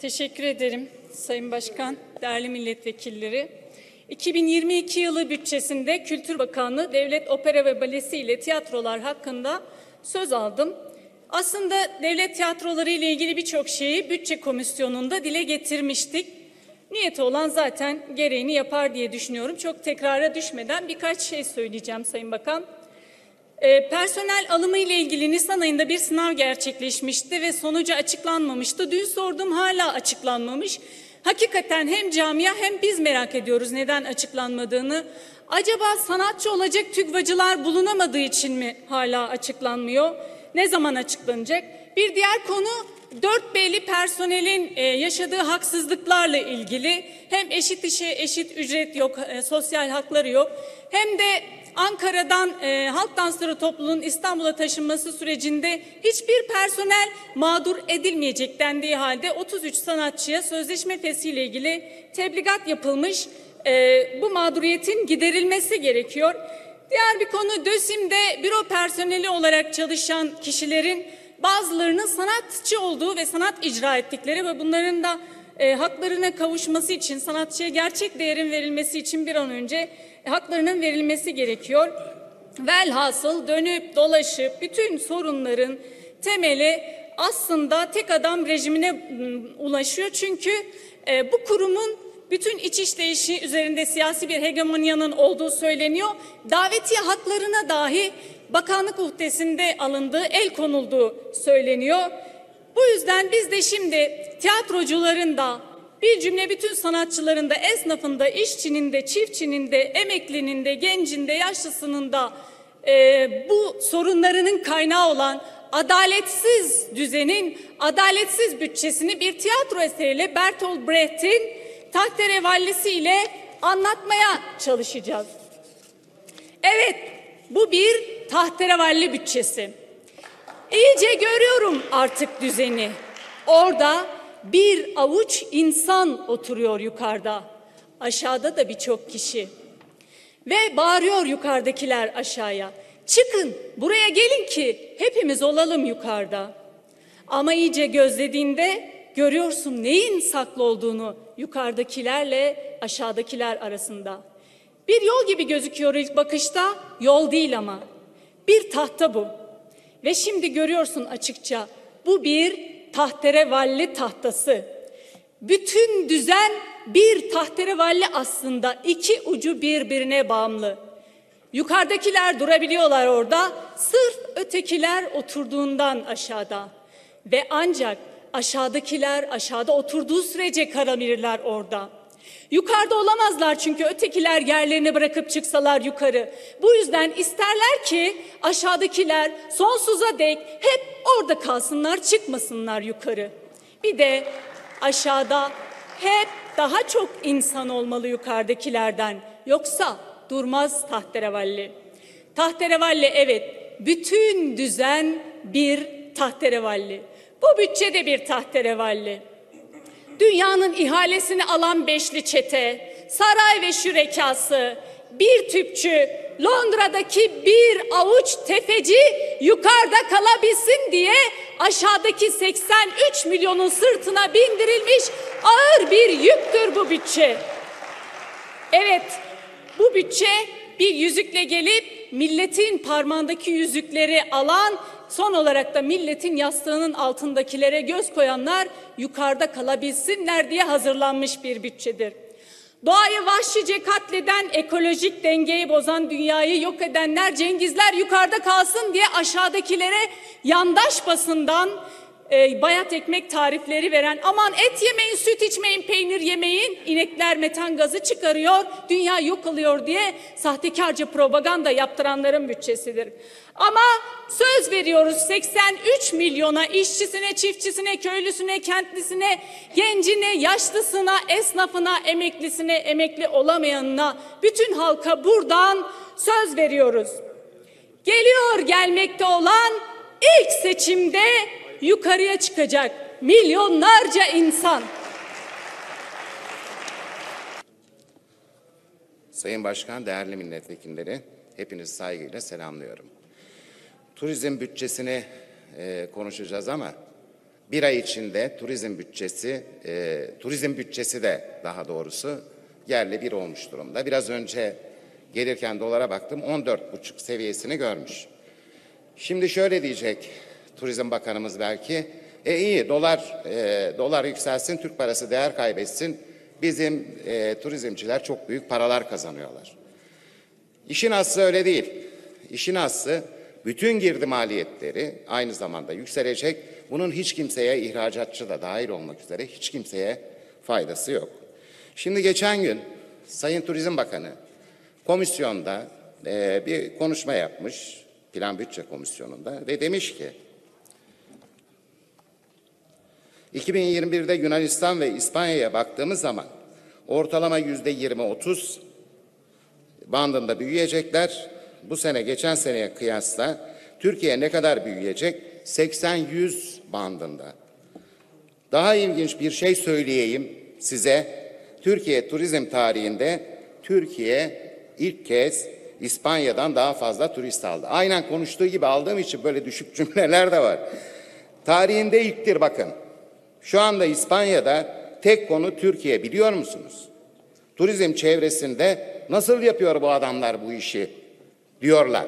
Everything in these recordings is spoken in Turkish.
Teşekkür ederim Sayın Başkan, değerli milletvekilleri. 2022 yılı bütçesinde Kültür Bakanlığı Devlet Opera ve Balesi ile tiyatrolar hakkında söz aldım. Aslında devlet tiyatroları ile ilgili birçok şeyi bütçe komisyonunda dile getirmiştik. Niyeti olan zaten gereğini yapar diye düşünüyorum. Çok tekrara düşmeden birkaç şey söyleyeceğim Sayın Bakan. Personel alımı ile ilgili Nisan ayında bir sınav gerçekleşmişti ve sonucu açıklanmamıştı. Dün sordum, hala açıklanmamış. Hakikaten hem camia hem biz merak ediyoruz neden açıklanmadığını. Acaba sanatçı olacak TÜGVA'cılar bulunamadığı için mi hala açıklanmıyor? Ne zaman açıklanacak? Bir diğer konu 4B'li personelin yaşadığı haksızlıklarla ilgili. Hem eşit işe eşit ücret yok, sosyal hakları yok. Hem de Ankara'dan halk dansları topluluğunun İstanbul'a taşınması sürecinde hiçbir personel mağdur edilmeyecek dendiği halde 33 sanatçıya sözleşme feshiyle ilgili tebligat yapılmış. Bu mağduriyetin giderilmesi gerekiyor. Diğer bir konu, DÖSİM'de büro personeli olarak çalışan kişilerin bazılarının sanatçı olduğu ve sanat icra ettikleri ve bunların da haklarına kavuşması için, sanatçıya gerçek değerin verilmesi için bir an önce haklarının verilmesi gerekiyor. Velhasıl dönüp dolaşıp bütün sorunların temeli aslında tek adam rejimine ulaşıyor. Çünkü bu kurumun bütün iç işleyişi üzerinde siyasi bir hegemonyanın olduğu söyleniyor. Davetiye haklarına dahi bakanlık uhdesinde alındığı, el konulduğu söyleniyor. Bu yüzden biz de şimdi tiyatrocuların da, bir cümle bütün sanatçıların da, esnafın da, işçinin de, çiftçinin de, emeklinin de, gencin de, yaşlısının da bu sorunlarının kaynağı olan adaletsiz düzenin, adaletsiz bütçesini bir tiyatro eseriyle Bertolt Brecht'in Tahterevalli ile anlatmaya çalışacağız. Evet, bu bir tahterevalli bütçesi. İyice görüyorum artık düzeni. Orada bir avuç insan oturuyor yukarıda. Aşağıda da birçok kişi. Ve bağırıyor yukarıdakiler aşağıya. Çıkın, buraya gelin ki hepimiz olalım yukarıda. Ama iyice gözlediğinde görüyorsun neyin saklı olduğunu yukarıdakilerle aşağıdakiler arasında. Bir yol gibi gözüküyor ilk bakışta, yol değil ama. Bir tahta bu. Ve şimdi görüyorsun açıkça, bu bir tahterevalli tahtası. Bütün düzen bir tahterevalli aslında, iki ucu birbirine bağımlı. Yukarıdakiler durabiliyorlar orada, sırf ötekiler oturduğundan aşağıda. Ve ancak aşağıdakiler aşağıda oturduğu sürece kalabilirler orada. Yukarıda olamazlar çünkü ötekiler yerlerini bırakıp çıksalar yukarı. Bu yüzden isterler ki aşağıdakiler sonsuza dek hep orada kalsınlar, çıkmasınlar yukarı. Bir de aşağıda hep daha çok insan olmalı yukarıdakilerden. Yoksa durmaz tahterevalli. Tahterevalli, evet, bütün düzen bir tahterevalli. Bu bütçe de bir tahterevalli. Dünyanın ihalesini alan beşli çete, saray ve şürekası, bir tüpçü, Londra'daki bir avuç tefeci yukarıda kalabilsin diye aşağıdaki 83 milyonun sırtına bindirilmiş ağır bir yüktür bu bütçe. Evet, bu bütçe bir yüzükle gelip milletin parmağındaki yüzükleri alan, son olarak da milletin yastığının altındakilere göz koyanlar yukarıda kalabilsinler diye hazırlanmış bir bütçedir. Doğayı vahşice katleden, ekolojik dengeyi bozan, dünyayı yok edenler, Cengizler yukarıda kalsın diye aşağıdakilere yandaş basından bayat ekmek tarifleri veren, aman et yemeyin, süt içmeyin, peynir yemeyin, inekler metan gazı çıkarıyor, dünya yok oluyor diye sahtekarca propaganda yaptıranların bütçesidir. Ama söz veriyoruz 83 milyona, işçisine, çiftçisine, köylüsüne, kentlisine, gencine, yaşlısına, esnafına, emeklisine, emekli olamayanına, bütün halka buradan söz veriyoruz. Geliyor gelmekte olan ilk seçimde yukarıya çıkacak milyonlarca insan. Sayın Başkan, değerli milletvekilleri, hepinizi saygıyla selamlıyorum. Turizm bütçesini konuşacağız ama bir ay içinde turizm bütçesi de daha doğrusu yerle bir olmuş durumda. Biraz önce gelirken dolara baktım, 14,5 seviyesini görmüş. Şimdi şöyle diyecek Turizm Bakanımız belki, iyi dolar yükselsin, Türk parası değer kaybetsin, bizim turizmciler çok büyük paralar kazanıyorlar. İşin aslı öyle değil. İşin aslı bütün girdi maliyetleri aynı zamanda yükselecek. Bunun hiç kimseye, ihracatçı da dahil olmak üzere, hiç kimseye faydası yok. Şimdi geçen gün Sayın Turizm Bakanı komisyonda bir konuşma yapmış, Plan Bütçe Komisyonu'nda ve demiş ki 2021'de Yunanistan ve İspanya'ya baktığımız zaman ortalama %20-30 bandında büyüyecekler. Bu sene geçen seneye kıyasla Türkiye ne kadar büyüyecek? 80-100 bandında. Daha ilginç bir şey söyleyeyim size. Türkiye turizm tarihinde ilk kez İspanya'dan daha fazla turist aldı. Aynen konuştuğu gibi aldığım için böyle düşük cümleler de var. Tarihinde ilktir bakın. Şu anda İspanya'da tek konu Türkiye, biliyor musunuz? Turizm çevresinde nasıl yapıyor bu adamlar bu işi diyorlar.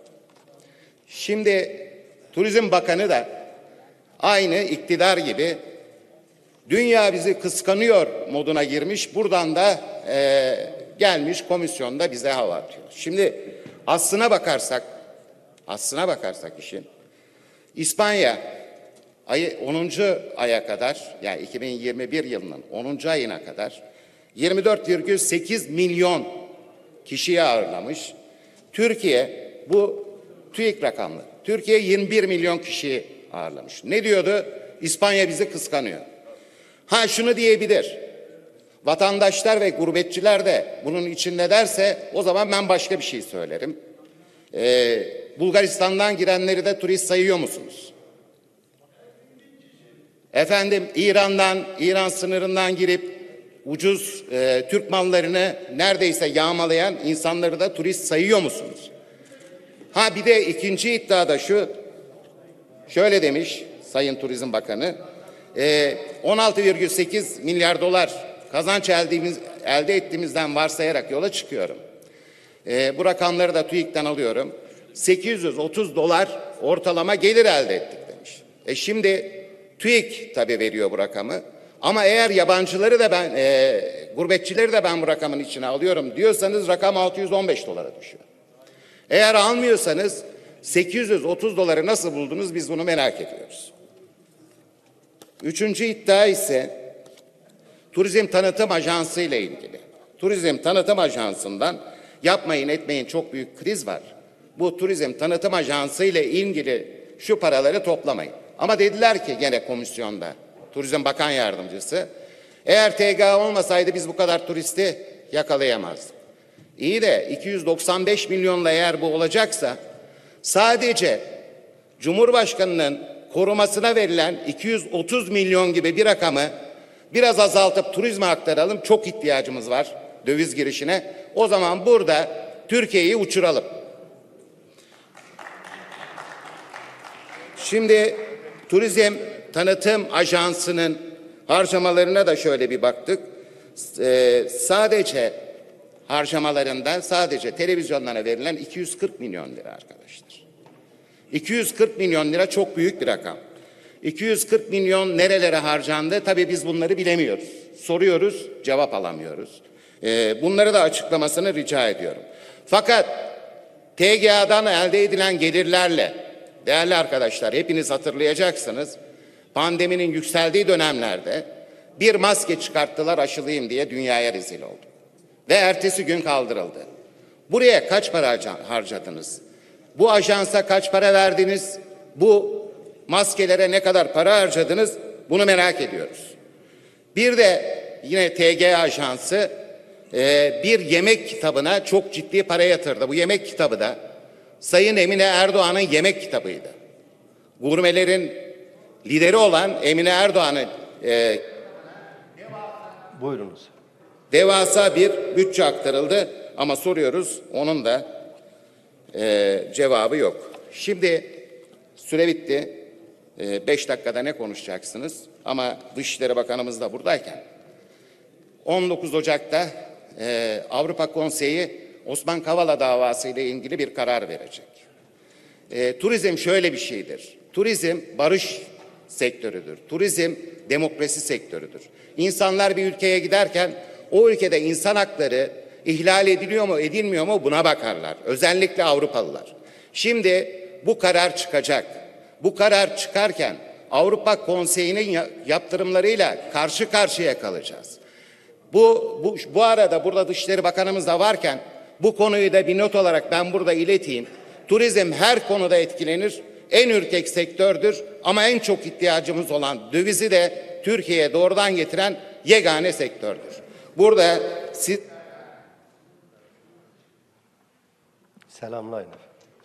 Şimdi Turizm Bakanı da aynı iktidar gibi dünya bizi kıskanıyor moduna girmiş. Buradan da gelmiş komisyonda bize hava atıyor. Şimdi aslına bakarsak işin, İspanya 10. aya kadar, yani 2021 yılının 10. ayına kadar 24,8 milyon kişiyi ağırlamış. Türkiye, bu TÜİK rakamları, Türkiye 21 milyon kişiyi ağırlamış. Ne diyordu? İspanya bizi kıskanıyor. Şunu diyebilir. Vatandaşlar ve gurbetçiler de bunun içinde derse o zaman ben başka bir şey söylerim. Bulgaristan'dan girenleri de turist sayıyor musunuz? Efendim İran sınırından girip ucuz Türk mallarını neredeyse yağmalayan insanları da turist sayıyor musunuz? Bir de ikinci iddia da şu, şöyle demiş Sayın Turizm Bakanı, 16,8 milyar dolar kazanç elde ettiğimizden varsayarak yola çıkıyorum. Bu rakamları da TÜİK'ten alıyorum. 830 dolar ortalama gelir elde ettik demiş. Şimdi TÜİK tabii veriyor bu rakamı. Ama eğer yabancıları da gurbetçileri de ben bu rakamın içine alıyorum diyorsanız rakam 615 dolara düşüyor. Eğer almıyorsanız 830 doları nasıl buldunuz, biz bunu merak ediyoruz. Üçüncü iddia ise Turizm Tanıtım Ajansı ile ilgili. Turizm Tanıtım Ajansı'ndan yapmayın etmeyin çok büyük kriz var. Bu Turizm Tanıtım Ajansı ile ilgili şu paraları toplamayın. Ama dediler ki gene komisyonda Turizm Bakan Yardımcısı, eğer TGA olmasaydı biz bu kadar turisti yakalayamazdık. İyi de 295 milyonla eğer bu olacaksa sadece Cumhurbaşkanı'nın korumasına verilen 230 milyon gibi bir rakamı biraz azaltıp turizme aktaralım. Çok ihtiyacımız var döviz girişine. O zaman burada Türkiye'yi uçuralım. Şimdi Turizm Tanıtım Ajansı'nın harcamalarına da şöyle bir baktık. Sadece televizyonlara verilen 240 milyon lira arkadaşlar. 240 milyon lira çok büyük bir rakam. 240 milyon nerelere harcandı? Tabii biz bunları bilemiyoruz. Soruyoruz, cevap alamıyoruz. Bunları da açıklamasını rica ediyorum. Fakat TGA'dan elde edilen gelirlerle, değerli arkadaşlar, hepiniz hatırlayacaksınız, pandeminin yükseldiği dönemlerde bir maske çıkarttılar aşılayayım diye, dünyaya rezil oldu. Ve ertesi gün kaldırıldı. Buraya kaç para harcadınız? Bu ajansa kaç para verdiniz? Bu maskelere ne kadar para harcadınız? Bunu merak ediyoruz. Bir de yine TGA Ajansı bir yemek kitabına çok ciddi para yatırdı. Bu yemek kitabı da Sayın Emine Erdoğan'ın yemek kitabıydı. Gurmelerin lideri olan Emine Erdoğan'ın buyurunuz. Devasa bir bütçe aktarıldı ama soruyoruz, onun da cevabı yok. Şimdi süre bitti. 5 dakikada ne konuşacaksınız? Ama Dışişleri Bakanımız da buradayken 19 Ocak'ta Avrupa Konseyi Osman Kavala davası ile ilgili bir karar verecek. Turizm şöyle bir şeydir. Turizm barış sektörüdür. Turizm demokrasi sektörüdür. İnsanlar bir ülkeye giderken o ülkede insan hakları ihlal ediliyor mu, edilmiyor mu buna bakarlar. Özellikle Avrupalılar. Şimdi bu karar çıkacak. Bu karar çıkarken Avrupa Konseyi'nin yaptırımlarıyla karşı karşıya kalacağız. Bu arada burada Dışişleri Bakanımız da varken bu konuyu da bir not olarak ben burada ileteyim. Turizm her konuda etkilenir. En ürkek sektördür ama en çok ihtiyacımız olan dövizi de Türkiye'ye doğrudan getiren yegane sektördür. Burada siz... Selamlayın.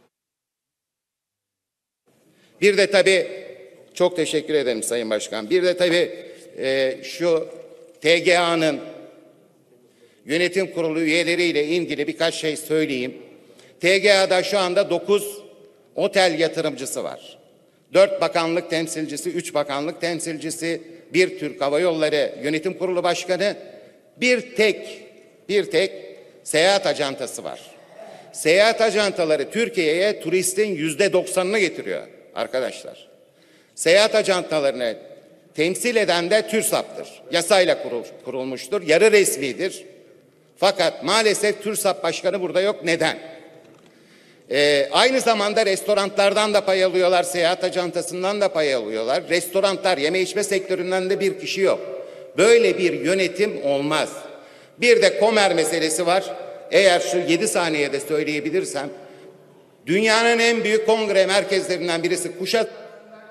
Bir de tabii çok teşekkür ederim Sayın Başkan. Bir de tabii şu TGA'nın yönetim kurulu üyeleriyle ilgili birkaç şey söyleyeyim. TGA'da şu anda 9 otel yatırımcısı var. 4 bakanlık temsilcisi, 3 bakanlık temsilcisi, 1 Türk Hava Yolları Yönetim Kurulu Başkanı, bir tek seyahat acentası var. Seyahat ajantaları Türkiye'ye turistin %90'ını getiriyor arkadaşlar. Seyahat ajantalarını temsil eden de TÜRSAP'tır. Yasayla kurulmuştur, yarı resmidir. Fakat maalesef TÜRSAP Başkanı burada yok. Neden? Aynı zamanda restoranlardan da pay alıyorlar, seyahat ajantasından da pay alıyorlar. Restoranlar, yeme içme sektöründen de bir kişi yok. Böyle bir yönetim olmaz. Bir de KOMER meselesi var. Eğer şu 7 saniyede söyleyebilirsem, dünyanın en büyük kongre merkezlerinden birisi Kuşadası.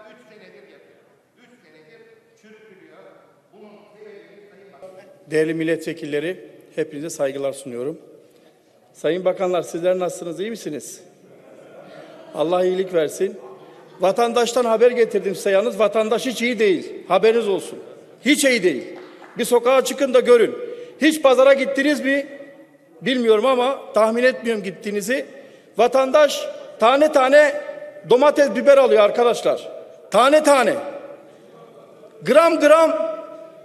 Değerli milletvekilleri, hepinize saygılar sunuyorum. Sayın bakanlar, sizler nasılsınız, iyi misiniz? Allah iyilik versin. Vatandaştan haber getirdim size, yalnız vatandaş hiç iyi değil. Haberiniz olsun. Hiç iyi değil. Bir sokağa çıkın da görün. Hiç pazara gittiniz mi? Bilmiyorum ama tahmin etmiyorum gittiğinizi. Vatandaş tane tane domates, biber alıyor arkadaşlar. Tane tane. Gram gram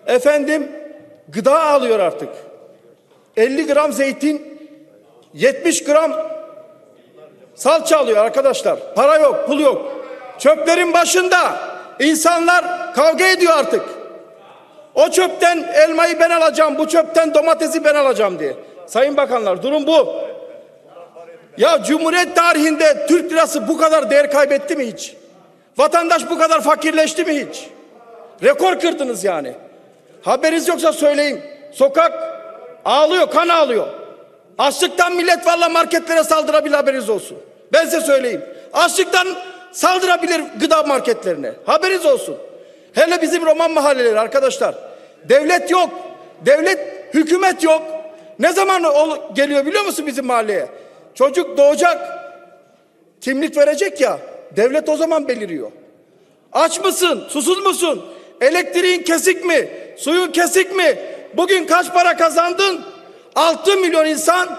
gıda alıyor artık. 50 gram zeytin, 70 gram salça alıyor arkadaşlar. Para yok, pul yok. Çöplerin başında insanlar kavga ediyor artık. O çöpten elmayı ben alacağım, bu çöpten domatesi ben alacağım diye. Sayın bakanlar, durum bu. Ya Cumhuriyet tarihinde Türk lirası bu kadar değer kaybetti mi hiç? Vatandaş bu kadar fakirleşti mi hiç? Rekor kırdınız yani. Haberiniz yoksa söyleyeyim. Sokak ağlıyor, kan ağlıyor. Açlıktan millet vallahi marketlere saldırabilir, haberiniz olsun. Ben size söyleyeyim. Açlıktan saldırabilir gıda marketlerine. Haberiniz olsun. Hele bizim Roman mahalleleri arkadaşlar. Devlet yok. Hükümet yok. Ne zaman geliyor biliyor musun bizim mahalleye? Çocuk doğacak. Kimlik verecek ya. Devlet o zaman beliriyor. Aç mısın? Susuz musun? Elektriğin kesik mi? Suyun kesik mi? Bugün kaç para kazandın? 6 milyon insan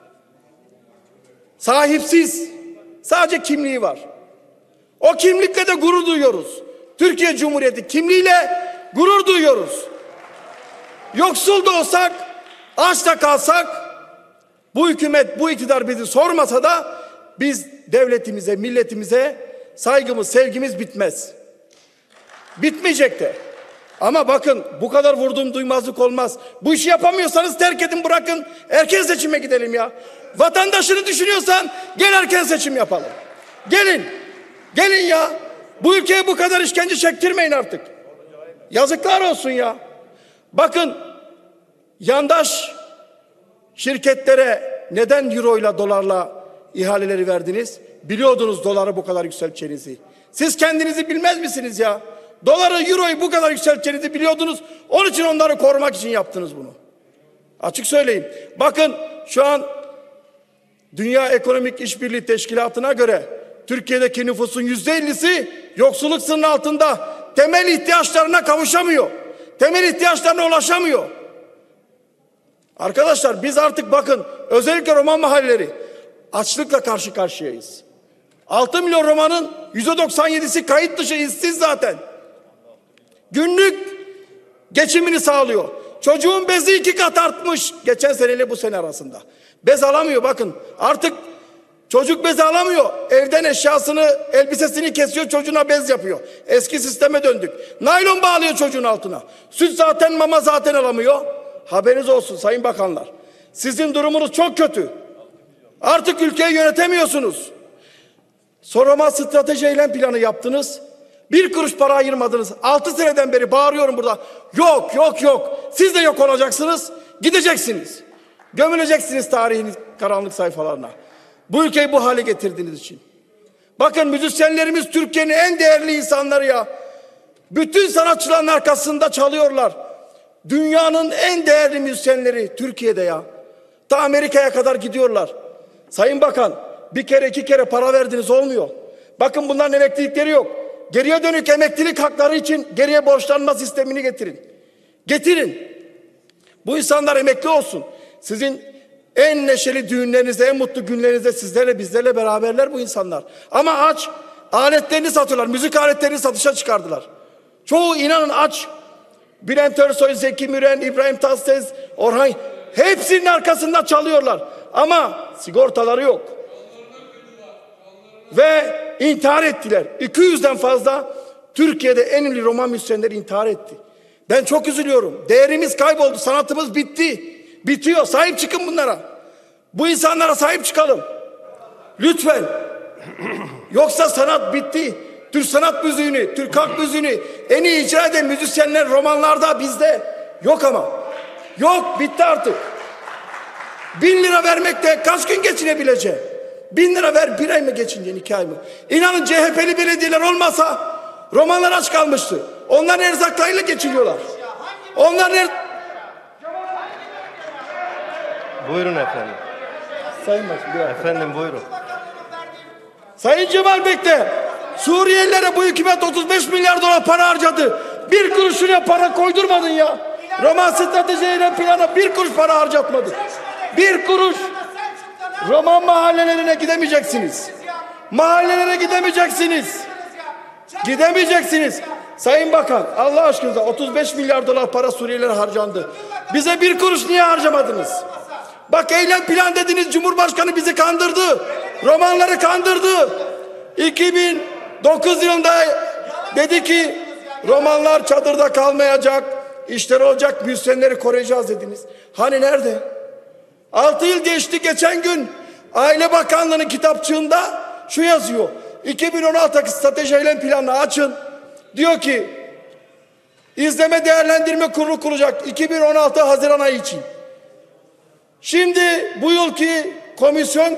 sahipsiz. Sadece kimliği var. O kimlikle de gurur duyuyoruz. Türkiye Cumhuriyeti kimliğiyle gurur duyuyoruz. Yoksul da olsak, aç da kalsak, bu hükümet, bu iktidar bizi sormasa da biz devletimize, milletimize saygımız, sevgimiz bitmez. Bitmeyecek de. Ama bakın, bu kadar vurduğum duymazlık olmaz. Bu işi yapamıyorsanız terk edin, bırakın. Erken seçime gidelim ya. Vatandaşını düşünüyorsan gel erken seçim yapalım. Gelin. Gelin ya. Bu ülkeye bu kadar işkence çektirmeyin artık. Yazıklar olsun ya. Bakın, yandaş şirketlere neden euro ile dolarla ihaleleri verdiniz? Biliyordunuz doları bu kadar yükselteceğinizi. Siz kendinizi bilmez misiniz ya? Doları, euroyu bu kadar yükselteceğinizi biliyordunuz. Onun için onları korumak için yaptınız bunu. Açık söyleyeyim. Bakın şu an Dünya Ekonomik İşbirliği Teşkilatı'na göre Türkiye'deki nüfusun %50'si yoksulluk sınırının altında, temel ihtiyaçlarına kavuşamıyor. Temel ihtiyaçlarına ulaşamıyor. Arkadaşlar biz artık bakın, özellikle Roman mahalleleri açlıkla karşı karşıyayız. 6 milyon Roma'nın %97'si kayıt dışı, işsiz zaten. Günlük geçimini sağlıyor. Çocuğun bezi 2 kat artmış geçen seneyle bu sene arasında. Bez alamıyor bakın. Artık çocuk bezi alamıyor. Evden eşyasını, elbisesini kesiyor, çocuğuna bez yapıyor. Eski sisteme döndük. Naylon bağlıyor çocuğun altına. Süt zaten, mama zaten alamıyor. Haberiniz olsun sayın bakanlar. Sizin durumunuz çok kötü. Artık ülkeyi yönetemiyorsunuz. Roma strateji eylem planı yaptınız. 1 kuruş para ayırmadınız. 6 seneden beri bağırıyorum burada. Yok, yok, yok. Siz de yok olacaksınız. Gideceksiniz. Gömüleceksiniz tarihin karanlık sayfalarına. Bu ülkeyi bu hale getirdiğiniz için. Bakın müzisyenlerimiz Türkiye'nin en değerli insanları ya. Bütün sanatçıların arkasında çalıyorlar. Dünyanın en değerli müzisyenleri Türkiye'de ya. Ta Amerika'ya kadar gidiyorlar. Sayın Bakan, bir kere 2 kere para verdiniz olmuyor. Bakın bunların emeklilikleri yok. Geriye dönük emeklilik hakları için geriye borçlanma sistemini getirin. Getirin. Bu insanlar emekli olsun. Sizin en neşeli düğünlerinizde, en mutlu günlerinizde sizlerle, bizlerle beraberler bu insanlar. Ama aç. Aletlerini satıyorlar. Müzik aletlerini satışa çıkardılar. Çoğu inanın aç. Bülent Ersoy, Zeki Müren, İbrahim Tatlıses, Orhan, hepsinin arkasında çalıyorlar. Ama sigortaları yok. Ve intihar ettiler. 200'den fazla Türkiye'de en ünlü roman müzisyenleri intihar etti. Ben çok üzülüyorum. Değerimiz kayboldu. Sanatımız bitti. Bitiyor. Sahip çıkın bunlara. Bu insanlara sahip çıkalım. Lütfen. Yoksa sanat bitti. Türk sanat müziğini, Türk halk müziğini en iyi icra eden müzisyenler romanlarda bizde. Yok ama. Yok, bitti artık. 1000 lira vermekte kaç gün geçinebileceğim? 1000 lira ver, 1 ay mı geçineceksin, 2 ay mı? İnanın CHP'li belediyeler olmasa romanlar aç kalmıştı. Onlar erzaklarıyla geçiniyorlar. Buyurun efendim. Sayın Başkan. Efendim buyurun. Sayın Cemal Bekle, Suriyelilere bu hükümet 35 milyar dolar para harcadı. 1 kuruş şuraya para koydurmadın ya. Roman strateji eylem planına 1 kuruş para harcatmadın. 1 kuruş. Roman mahallelerine gidemeyeceksiniz. Mahallelere gidemeyeceksiniz. Gidemeyeceksiniz. Sayın Bakan, Allah aşkınıza 35 milyar dolar para Suriyelilere harcandı. Bize 1 kuruş niye harcamadınız? Bak eylem plan dediniz, Cumhurbaşkanı bizi kandırdı. Romanları kandırdı. 2009 yılında dedi ki romanlar çadırda kalmayacak, işler olacak, müzisyenleri koruyacağız dediniz. Hani nerede? 6 yıl geçti, geçen gün Aile Bakanlığı'nın kitapçığında şu yazıyor. 2016 strateji eylem planını açın. Diyor ki izleme değerlendirme kurulu kurulacak 2016 Haziran ayı için. Şimdi bu yılki komisyon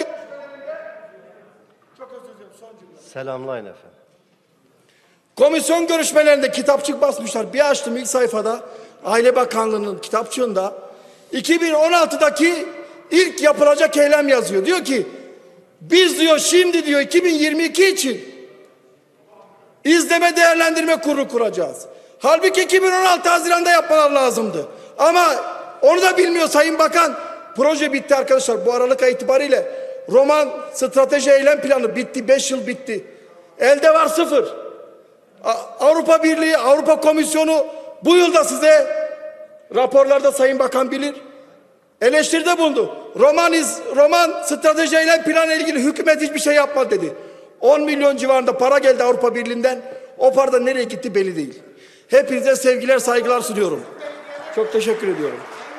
Selamlayın efendim. komisyon görüşmelerinde kitapçık basmışlar. Bir açtım ilk sayfada Aile Bakanlığı'nın kitapçığında 2016'daki ilk yapılacak eylem yazıyor. Diyor ki biz diyor şimdi diyor 2022 için izleme değerlendirme kurulu kuracağız. Halbuki 2016 Haziran'da yapmalar lazımdı. Ama onu da bilmiyor Sayın Bakan. Proje bitti arkadaşlar. Bu Aralık ayı itibariyle roman strateji eylem planı bitti. 5 yıl bitti. Elde var 0. Avrupa Birliği, Avrupa Komisyonu bu yılda size raporlarda Sayın Bakan bilir. Eleştiride bulundu. Roman strateji eylem planı ile ilgili hükümet hiçbir şey yapmadı dedi. 10 milyon civarında para geldi Avrupa Birliği'nden. O para da nereye gitti belli değil. Hepinize sevgiler, saygılar sunuyorum. Çok teşekkür ediyorum.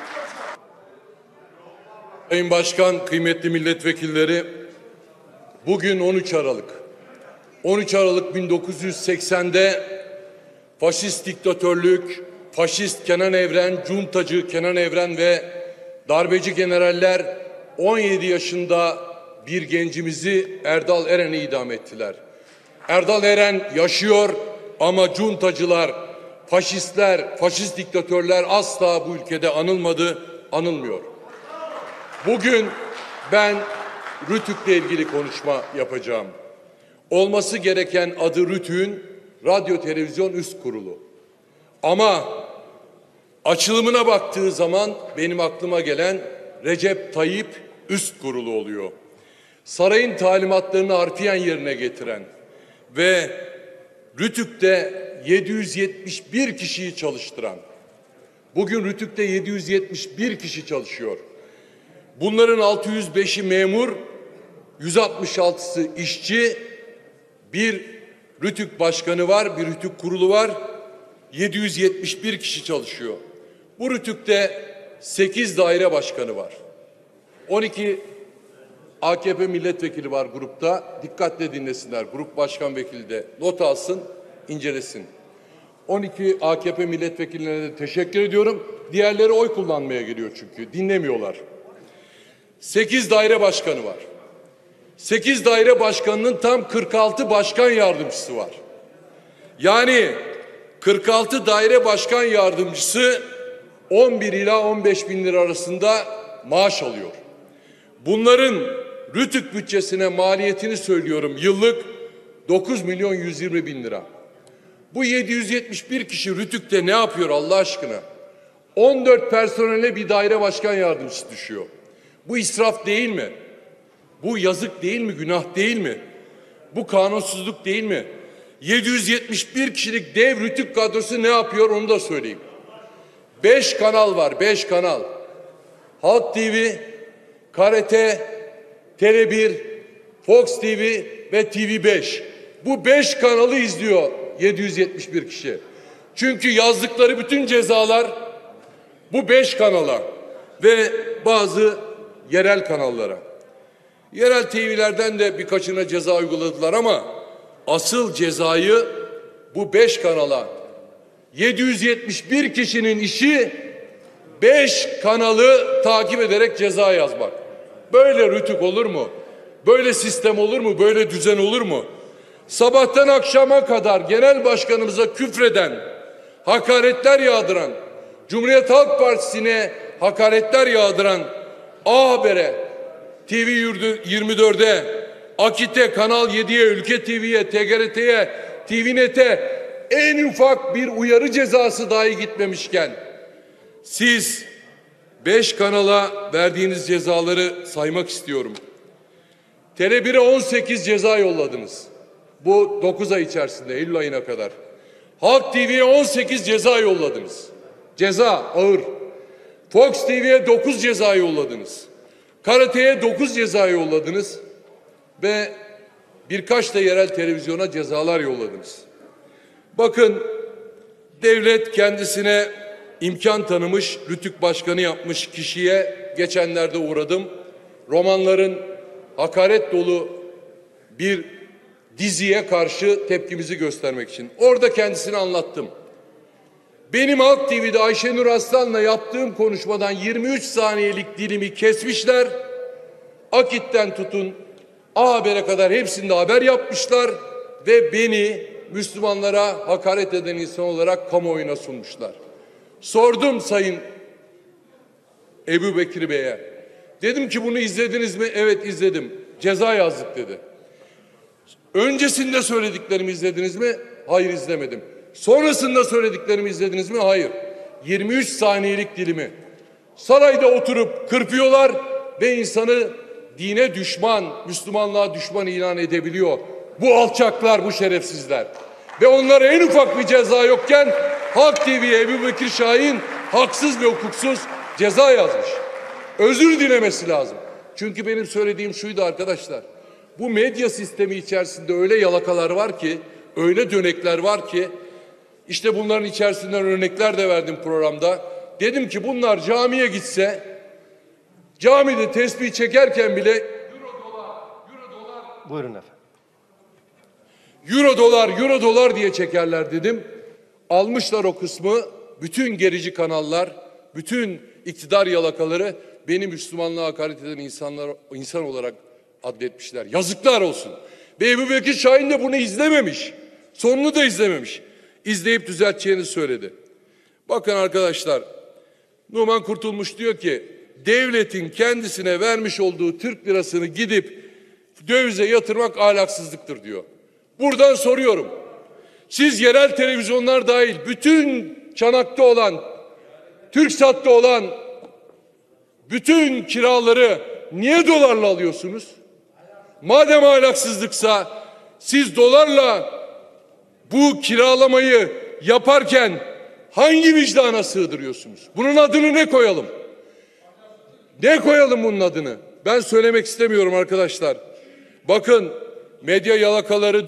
Sayın Başkan, kıymetli milletvekilleri, bugün 13 Aralık. 13 Aralık 1980'de faşist diktatörlük, faşist Kenan Evren, cuntacı Kenan Evren ve darbeci generaller 17 yaşında bir gencimizi Erdal Eren'i idam ettiler. Erdal Eren yaşıyor ama cuntacılar, faşistler, faşist diktatörler asla bu ülkede anılmadı, anılmıyor. Bugün ben RTÜK'le ilgili konuşma yapacağım. Olması gereken adı RTÜK'ün Radyo Televizyon Üst Kurulu. Ama açılımına baktığı zaman benim aklıma gelen Recep Tayyip Üst Kurulu oluyor. sarayın talimatlarını harfiyen yerine getiren ve Rütük'te 771 kişiyi çalıştıran, bugün Rütük'te 771 kişi çalışıyor. Bunların 605'i memur, 166'sı işçi, bir Rütük başkanı var, bir Rütük kurulu var. 771 kişi çalışıyor. Bu Rütük'te 8 daire başkanı var. 12 AKP milletvekili var grupta. Dikkatle dinlesinler. Grup başkan vekili de not alsın, incelesin. 12 AKP milletvekillerine de teşekkür ediyorum. Diğerleri oy kullanmaya geliyor çünkü. Dinlemiyorlar. 8 daire başkanı var. 8 daire başkanının tam 46 başkan yardımcısı var. Yani 46 daire başkan yardımcısı 11 ila 15 bin lira arasında maaş alıyor. Bunların Rütük bütçesine maliyetini söylüyorum, yıllık 9 milyon 120 bin lira. Bu 771 kişi Rütük'te ne yapıyor Allah aşkına? 14 personele bir daire başkan yardımcısı düşüyor. Bu israf değil mi? Bu yazık değil mi? Günah değil mi? Bu kanunsuzluk değil mi? 771 kişilik dev Rütük kadrosu ne yapıyor onu da söyleyeyim. 5 kanal var, 5 kanal. Halk TV, KRT, Tele1, Fox TV ve TV5. Bu 5 kanalı izliyor 771 kişi. Çünkü yazdıkları bütün cezalar bu 5 kanala ve bazı yerel kanallara. Yerel TV'lerden de birkaçına ceza uyguladılar ama asıl cezayı bu 5 kanala, 771 kişinin işi 5 kanalı takip ederek ceza yazmak. Böyle Rütük olur mu? Böyle sistem olur mu? Böyle düzen olur mu? Sabahtan akşama kadar genel başkanımıza küfreden, hakaretler yağdıran, Cumhuriyet Halk Partisi'ne hakaretler yağdıran A Haber'e, TV 24'e, Akit'e, Kanal 7'ye, Ülke TV'ye, TGRT'ye, TVNet'e en ufak bir uyarı cezası dahi gitmemişken siz 5 kanala verdiğiniz cezaları saymak istiyorum. Tele1'e 18 ceza yolladınız. Bu 9 ay içerisinde, Eylül ayına kadar. Halk TV'ye 18 ceza yolladınız. Ceza ağır. Fox TV'ye 9 ceza yolladınız. KRT'ye 9 ceza yolladınız. Ve birkaç da yerel televizyona cezalar yolladınız. Bakın, devlet kendisine imkan tanımış, Rütük Başkanı yapmış kişiye geçenlerde uğradım. Romanların hakaret dolu bir diziye karşı tepkimizi göstermek için. Orada kendisine anlattım. Benim Halk TV'de Ayşenur Aslan'la yaptığım konuşmadan 23 saniyelik dilimi kesmişler. Akit'ten tutun A Haber'e kadar hepsinde haber yapmışlar ve beni Müslümanlara hakaret eden insan olarak kamuoyuna sunmuşlar. Sordum Sayın Ebu Bekir Bey'e. Dedim ki bunu izlediniz mi? Evet izledim. Ceza yazdık dedi. Öncesinde söylediklerimi izlediniz mi? Hayır izlemedim. Sonrasında söylediklerimi izlediniz mi? Hayır. 23 saniyelik dilimi. Sarayda oturup kırpıyorlar ve insanı dine düşman, Müslümanlığa düşman ilan edebiliyor. Bu alçaklar, bu şerefsizler. Ve onlara en ufak bir ceza yokken Halk TV'ye Ebu Bekir Şahin haksız ve hukuksuz ceza yazmış. Özür dilemesi lazım. Çünkü benim söylediğim şuydu arkadaşlar. Bu medya sistemi içerisinde öyle yalakalar var ki, öyle dönekler var ki, işte bunların içerisinden örnekler de verdim programda. Dedim ki bunlar camiye gitse, camide tesbih çekerken bile euro dolar. Buyurun efendim. Euro dolar diye çekerler dedim. Almışlar o kısmı, bütün gerici kanallar, bütün iktidar yalakaları beni Müslümanlığa hakaret eden insan olarak adletmişler. Yazıklar olsun. Ve Ebu Bekir Şahin de bunu izlememiş. Sonunu da izlememiş. İzleyip düzelteceğini söyledi. Bakın arkadaşlar, Numan Kurtulmuş diyor ki, devletin kendisine vermiş olduğu Türk lirasını gidip dövize yatırmak ahlaksızlıktır diyor. Buradan soruyorum. Siz yerel televizyonlar dahil bütün Çanak'ta olan, TürkSat'ta olan bütün kiraları niye dolarla alıyorsunuz? madem ahlaksızlıksa siz dolarla bu kiralamayı yaparken hangi vicdana sığdırıyorsunuz? Bunun adını ne koyalım? Ne koyalım bunun adını? Ben söylemek istemiyorum arkadaşlar. Bakın medya yalakaları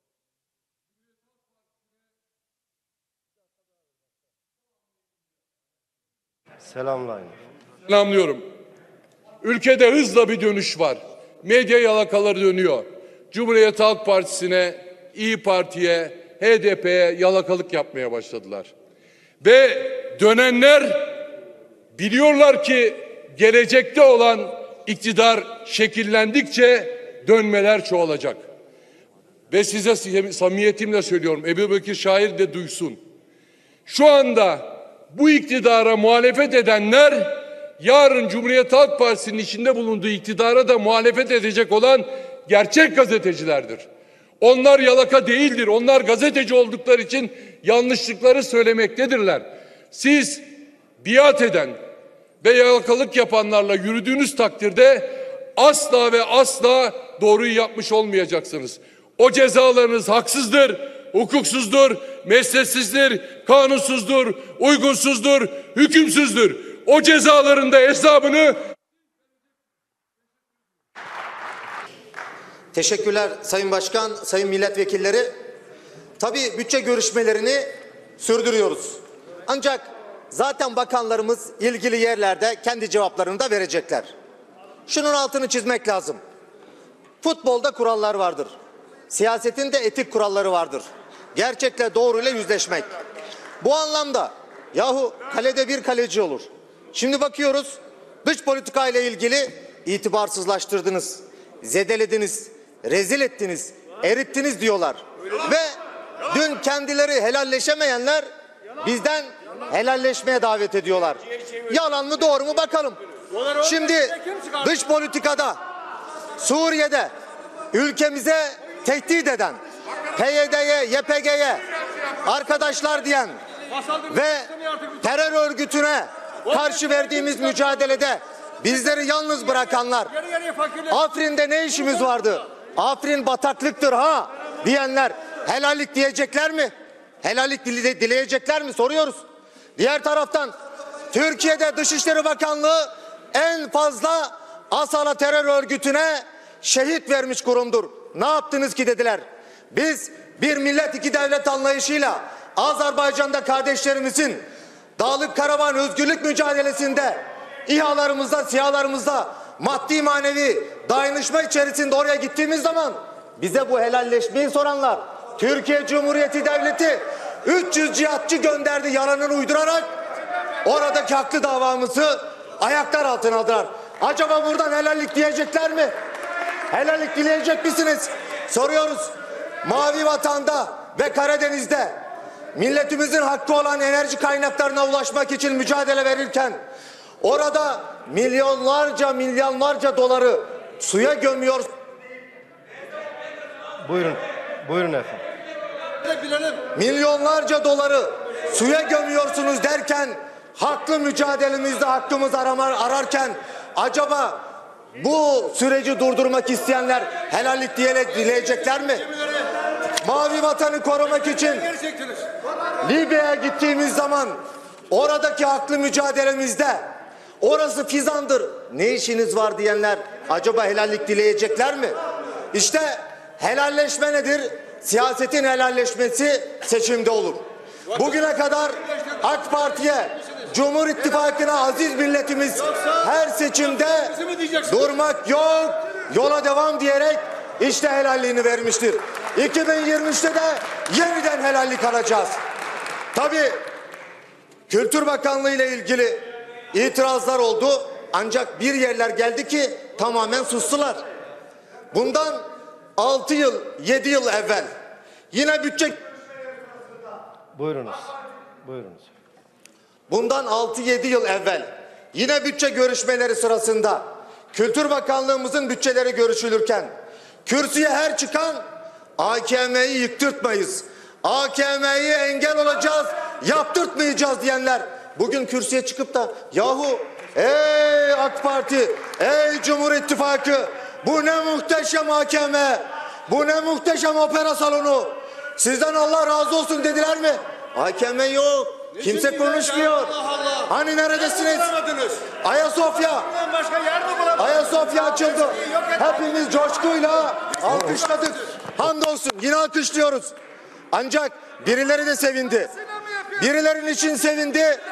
Selamlayın. anlıyorum. Ülkede hızla bir dönüş var. Medya yalakaları dönüyor. Cumhuriyet Halk Partisi'ne, İyi Parti'ye, HDP'ye yalakalık yapmaya başladılar. Ve dönenler biliyorlar ki gelecekte olan iktidar şekillendikçe dönmeler çoğalacak. Ve size samimiyetimle söylüyorum, Ebu Bekir Şair de duysun. Şu anda bu iktidara muhalefet edenler yarın Cumhuriyet Halk Partisi'nin içinde bulunduğu iktidara da muhalefet edecek olan gerçek gazetecilerdir. Onlar yalaka değildir. Onlar gazeteci oldukları için yanlışlıkları söylemektedirler. Siz biat eden ve yalakalık yapanlarla yürüdüğünüz takdirde asla ve asla doğruyu yapmış olmayacaksınız. O cezalarınız haksızdır, hukuksuzdur, mesnetsizdir, kanunsuzdur, uygunsuzdur, hükümsüzdür. O cezaların da hesabını... Teşekkürler Sayın Başkan, Sayın Milletvekilleri. Tabii bütçe görüşmelerini sürdürüyoruz. Ancak zaten bakanlarımız ilgili yerlerde kendi cevaplarını da verecekler. Şunun altını çizmek lazım. Futbolda kurallar vardır. Siyasetin de etik kuralları vardır. Gerçekle, doğruyla yüzleşmek. Bu anlamda yahu kalede bir kaleci olur. Şimdi bakıyoruz, dış politika ile ilgili itibarsızlaştırdınız, zedelediniz, rezil ettiniz, erittiniz diyorlar. Ve dün kendileri helalleşemeyenler bizden helalleşmeye davet ediyorlar. Yalan mı doğru mu bakalım. Şimdi dış politikada Suriye'de ülkemize tehdit eden, PYD'ye, YPG'ye arkadaşlar diyen ve terör örgütüne karşı verdiğimiz mücadelede bizleri yalnız bırakanlar, Afrin'de ne işimiz vardı? Afrin bataklıktır ha diyenler helallik diyecekler mi? Helallik dileyecekler mi? Soruyoruz. Diğer taraftan Türkiye'de Dışişleri Bakanlığı en fazla Asala terör örgütüne şehit vermiş kurumdur. Ne yaptınız ki dediler. Biz bir millet iki devlet anlayışıyla Azerbaycan'da kardeşlerimizin Dağlık Karabağ özgürlük mücadelesinde İHA'larımızda, SİHA'larımızda maddi manevi dayanışma içerisinde oraya gittiğimiz zaman bize bu helalleşmeyi soranlar, Türkiye Cumhuriyeti Devleti 300 cihatçı gönderdi yalanını uydurarak oradaki haklı davamızı ayaklar altına aldılar. Acaba buradan helallik diyecekler mi? Helallik dileyecek misiniz? Soruyoruz. Mavi Vatan'da ve Karadeniz'de milletimizin hakkı olan enerji kaynaklarına ulaşmak için mücadele verirken orada milyonlarca doları suya gömüyor. Buyurun efendim. Milyonlarca doları suya gömüyorsunuz derken haklı mücadelemizde hakkımızı ararken acaba bu süreci durdurmak isteyenler helallik dileyecekler mi? Mavi Vatan'ı korumak için Libya'ya gittiğimiz zaman oradaki haklı mücadelemizde orası fizandır, ne işiniz var diyenler acaba helallik dileyecekler mi? İşte helalleşme nedir? Siyasetin helalleşmesi seçimde olur. Bugüne kadar AK Parti'ye, Cumhur İttifakı'na aziz milletimiz her seçimde durmak yok, yola devam diyerek işte helalliğini vermiştir. 2023'te de yeniden helallik alacağız. Tabii Kültür Bakanlığı ile ilgili itirazlar oldu. Ancak bir yerler geldi ki tamamen sustular. Bundan 6 yıl, 7 yıl evvel yine bütçe... Buyurunuz. Bundan 6-7 yıl evvel yine bütçe görüşmeleri sırasında Kültür Bakanlığımızın bütçeleri görüşülürken kürsüye her çıkan AKM'yi yıktırtmayız, AKM'yi engel olacağız, yaptırtmayacağız diyenler bugün kürsüye çıkıp da yahu ey AK Parti, ey Cumhur İttifakı Bu ne muhteşem hakeme. Bu ne muhteşem opera salonu. Sizden Allah razı olsun dediler mi? Hakeme yok. Kimse konuşmuyor. Hani neredesiniz? Ayasofya. Ayasofya açıldı. Hepimiz coşkuyla alkışladık. Hamdolsun yine alkışlıyoruz. Ancak birileri de sevindi. Birilerinin için sevindi.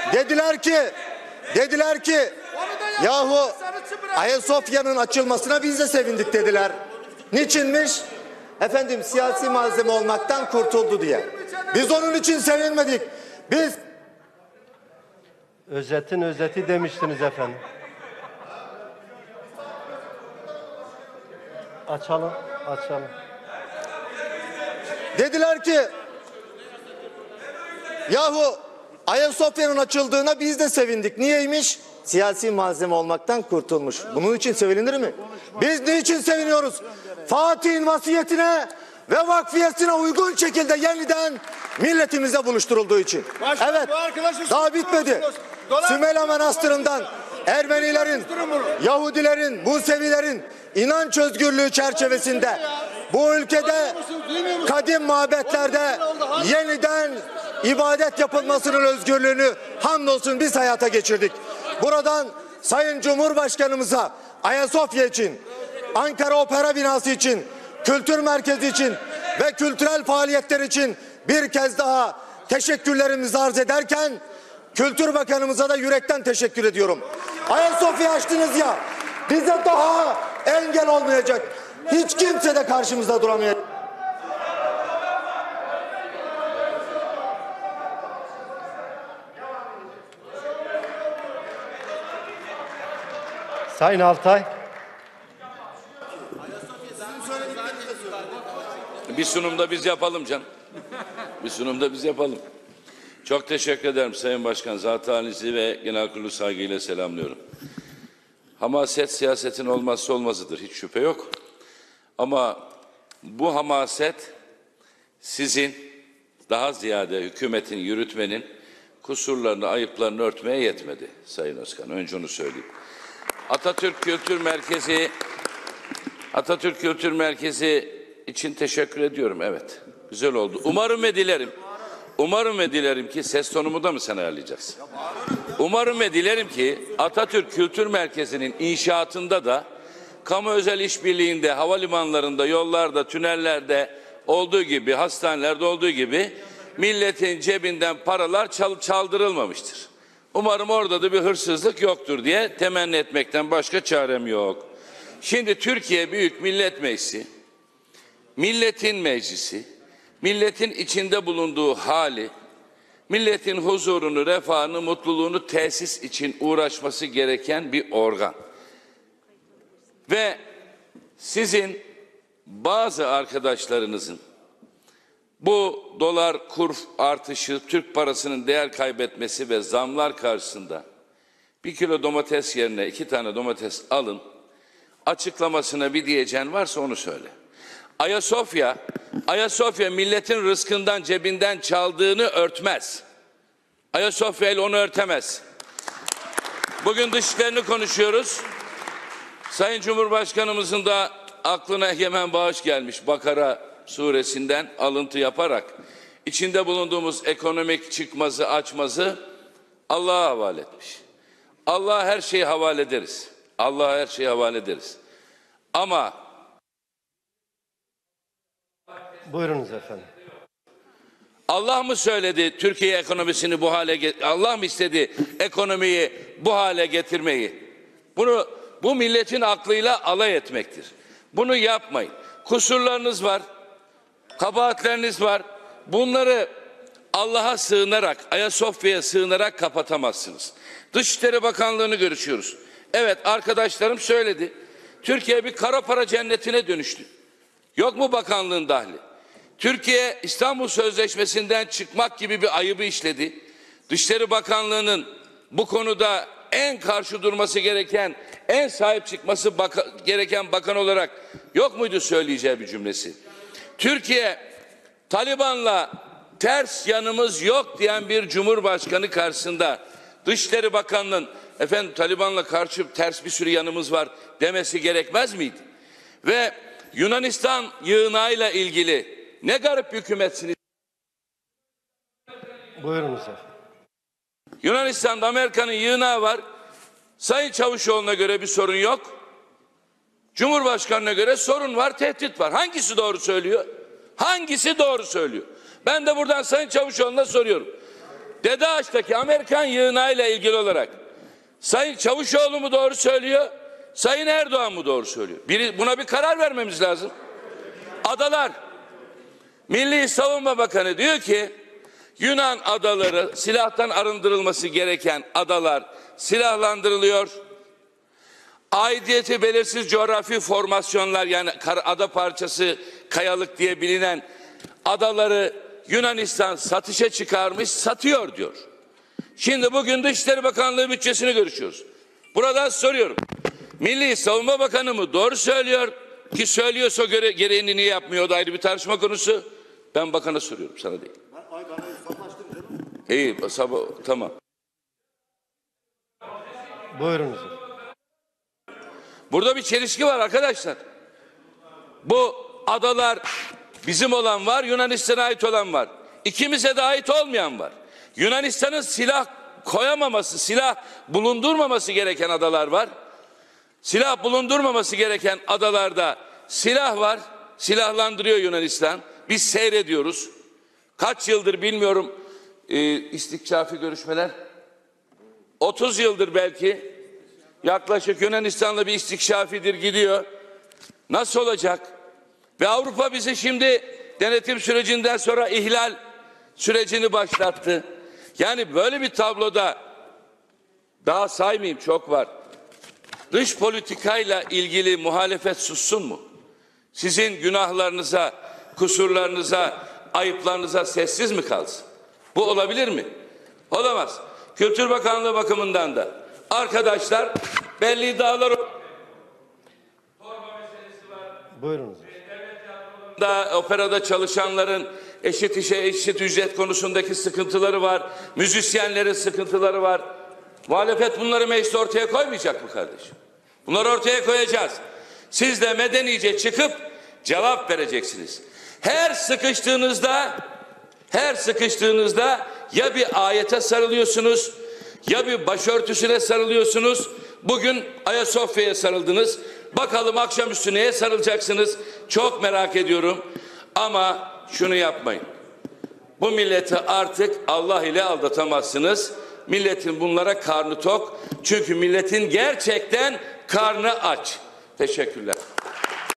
Dediler ki yahu Ayasofya'nın açılmasına biz de sevindik dediler. Niçinmiş? Efendim siyasi malzeme olmaktan kurtuldu diye. Biz onun için sevinmedik. Biz Özetin özeti demiştiniz efendim. Açalım. dediler ki yahu Ayasofya'nın açıldığına biz de sevindik. Niyeymiş? Siyasi malzeme olmaktan kurtulmuş. Bunun için sevinilir mi? Biz niçin seviniyoruz? Fatih'in vasiyetine ve vakfiyesine uygun şekilde yeniden milletimizle buluşturulduğu için. Evet, daha bitmedi. Sümeyla Manastırı'ndan Ermenilerin, Yahudilerin, Musevilerin inanç özgürlüğü çerçevesinde bu ülkede kadim mabetlerde yeniden ibadet yapılmasının özgürlüğünü hamdolsun biz hayata geçirdik. Buradan Sayın Cumhurbaşkanımıza Ayasofya için, Ankara Opera Binası için, Kültür Merkezi için ve kültürel faaliyetler için bir kez daha teşekkürlerimizi arz ederken Kültür Bakanımıza da yürekten teşekkür ediyorum. Ayasofya açtınız ya, bize daha engel olmayacak. Hiç kimse de karşımızda duramayacak. Sayın Altay. Bir sunumda biz yapalım canım. Bir sunumda biz yapalım. Çok teşekkür ederim Sayın Başkan. Zat-ı halinizi ve genel kurulu saygıyla selamlıyorum. Hamaset siyasetin olmazsa olmazıdır. Hiç şüphe yok. Ama bu hamaset sizin daha ziyade hükümetin, yürütmenin kusurlarını, ayıplarını örtmeye yetmedi Sayın Özkan. Önce onu söyleyeyim. Atatürk Kültür Merkezi için teşekkür ediyorum. Evet. Güzel oldu. Umarım ve dilerim ki ses tonumu da mı sen ayarlayacaksın? Umarım ve dilerim ki Atatürk Kültür Merkezi'nin inşaatında da kamu özel işbirliğinde, havalimanlarında, yollarda, tünellerde olduğu gibi, hastanelerde olduğu gibi milletin cebinden paralar çaldırılmamıştır. Umarım orada da bir hırsızlık yoktur diye temenni etmekten başka çarem yok. Şimdi Türkiye Büyük Millet Meclisi, milletin meclisi, milletin içinde bulunduğu hali, milletin huzurunu, refahını, mutluluğunu tesis için uğraşması gereken bir organ. Ve sizin bazı arkadaşlarınızın bu dolar kur artışı, Türk parasının değer kaybetmesi ve zamlar karşısında 1 kilo domates yerine 2 tane domates alın açıklamasına bir diyeceğin varsa onu söyle. Ayasofya milletin rızkından, cebinden çaldığını örtmez. Ayasofya ile onu örtemez. Bugün dışişlerini konuşuyoruz. Sayın Cumhurbaşkanımızın da aklına Egemen Bağış gelmiş. Bakara suresinden alıntı yaparak içinde bulunduğumuz ekonomik çıkmazı, açmazı Allah'a havale etmiş. Allah'a her şeyi havale ederiz. Allah'a her şeyi havale ederiz. Ama Buyurunuz efendim. Allah mı söyledi Türkiye ekonomisini bu hale Allah mı istedi ekonomiyi bu hale getirmeyi? Bu milletin aklıyla alay etmektir. Bunu yapmayın. Kusurlarınız var, kabahatleriniz var. Bunları Allah'a sığınarak, Ayasofya'ya sığınarak kapatamazsınız. Dışişleri Bakanlığı'nı görüşüyoruz. Evet, arkadaşlarım söyledi. Türkiye bir kara para cennetine dönüştü. Yok mu bakanlığın dahli? Türkiye İstanbul Sözleşmesi'nden çıkmak gibi bir ayıbı işledi. Dışişleri Bakanlığı'nın bu konuda en karşı durması gereken, en sahip çıkması gereken bakan olarak yok muydu söyleyeceği bir cümlesi? Türkiye Taliban'la ters yanımız yok diyen bir cumhurbaşkanı karşısında Dışişleri Bakanlığı'nın efendim Taliban'la karşı ters bir sürü yanımız var demesi gerekmez miydi? Ve Yunanistan yığınağıyla ilgili ne garip hükümetsiniz. Buyurunuz efendim. Yunanistan'da Amerika'nın yığınağı var. Sayın Çavuşoğlu'na göre bir sorun yok. Cumhurbaşkanı'na göre sorun var, tehdit var. Hangisi doğru söylüyor? Hangisi doğru söylüyor? Ben de buradan Sayın Çavuşoğlu'na soruyorum. Dede Ağaç'taki Amerikan yığınağıyla ilgili olarak Sayın Çavuşoğlu mu doğru söylüyor? Sayın Erdoğan mı doğru söylüyor? Buna bir karar vermemiz lazım. Adalar. Milli Savunma Bakanı diyor ki Yunan adaları, silahtan arındırılması gereken adalar silahlandırılıyor. Aidiyeti belirsiz coğrafi formasyonlar, yani ada parçası, kayalık diye bilinen adaları Yunanistan satışa çıkarmış, satıyor diyor. Şimdi bugün Dışişleri Bakanlığı bütçesini görüşüyoruz. Buradan soruyorum. Milli Savunma Bakanı mı doğru söylüyor ki söylüyorsa gereğini niye yapmıyor, o da ayrı bir tartışma konusu. Ben bakana soruyorum, sana değil. İyi, tamam. Buyurunuz efendim. Burada bir çelişki var arkadaşlar. Bu adalar bizim olan var, Yunanistan'a ait olan var. İkimize de ait olmayan var. Yunanistan'ın silah koyamaması, silah bulundurmaması gereken adalar var. Silah bulundurmaması gereken adalarda silah var. Silahlandırıyor Yunanistan. Biz seyrediyoruz. Kaç yıldır bilmiyorum istikşafi görüşmeler. 30 yıldır belki yaklaşık Yunanistan'la bir istikşafidir gidiyor. Nasıl olacak? Ve Avrupa bizi şimdi denetim sürecinden sonra ihlal sürecini başlattı. Yani böyle bir tabloda daha saymayayım, çok var. Dış politikayla ilgili muhalefet sussun mu? Sizin günahlarınıza, kusurlarınıza, ayıplarınıza sessiz mi kalsın? Bu olabilir mi? Olamaz. Kültür Bakanlığı bakımından da arkadaşlar belli iddialar Buyurunuz. operada çalışanların eşit işe eşit ücret konusundaki sıkıntıları var. Müzisyenlerin sıkıntıları var. Muhalefet bunları mecliste ortaya koymayacak mı kardeşim? Bunları ortaya koyacağız. Siz de medenice çıkıp cevap vereceksiniz. Her sıkıştığınızda ya bir ayete sarılıyorsunuz, ya bir başörtüsüne sarılıyorsunuz. Bugün Ayasofya'ya sarıldınız. Bakalım akşamüstü neye sarılacaksınız? Çok merak ediyorum. Ama şunu yapmayın. Bu milleti artık Allah ile aldatamazsınız. Milletin bunlara karnı tok. Çünkü milletin gerçekten karnı aç. Teşekkürler.